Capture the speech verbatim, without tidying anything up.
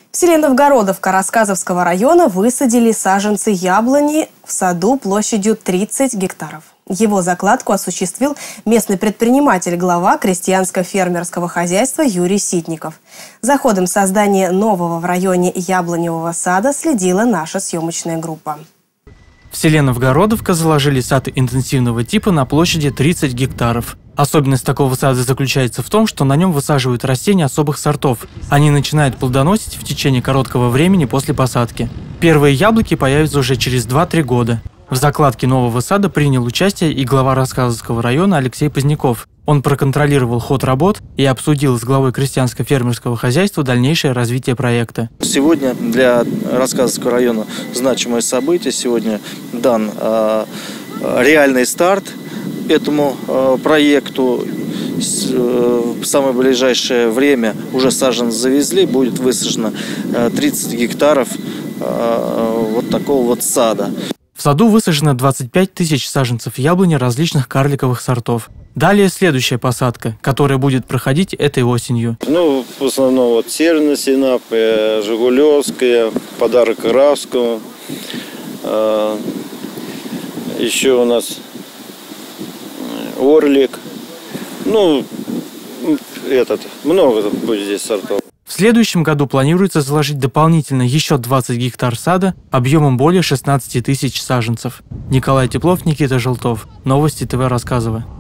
В селе Новгородовка Рассказовского района высадили саженцы яблони в саду площадью тридцать гектаров. Его закладку осуществил местный предприниматель, глава крестьянско-фермерского хозяйства Юрий Ситников. За ходом создания нового в районе яблоневого сада следила наша съемочная группа. В селе Новгородовка заложили сад интенсивного типа на площади тридцать гектаров. Особенность такого сада заключается в том, что на нем высаживают растения особых сортов. Они начинают плодоносить в течение короткого времени после посадки. Первые яблоки появятся уже через два-три года. В закладке нового сада принял участие и глава Рассказовского района Алексей Поздняков. Он проконтролировал ход работ и обсудил с главой крестьянско-фермерского хозяйства дальнейшее развитие проекта. Сегодня для Рассказовского района значимое событие. Сегодня дан э, реальный старт этому э, проекту. Э, в самое ближайшее время уже саженцы завезли, будет высажено э, тридцать гектаров э, вот такого вот сада. В саду высажено двадцать пять тысяч саженцев яблони различных карликовых сортов. Далее следующая посадка, которая будет проходить этой осенью. Ну, в основном вот Северная Синапа, Жигулевская, подарок Равскому. А, еще у нас Орлик. Ну, этот, много будет здесь сортов. В следующем году планируется заложить дополнительно еще двадцать гектар сада объемом более шестнадцати тысяч саженцев. Николай Теплов, Никита Желтов. Новости ТВ Рассказово.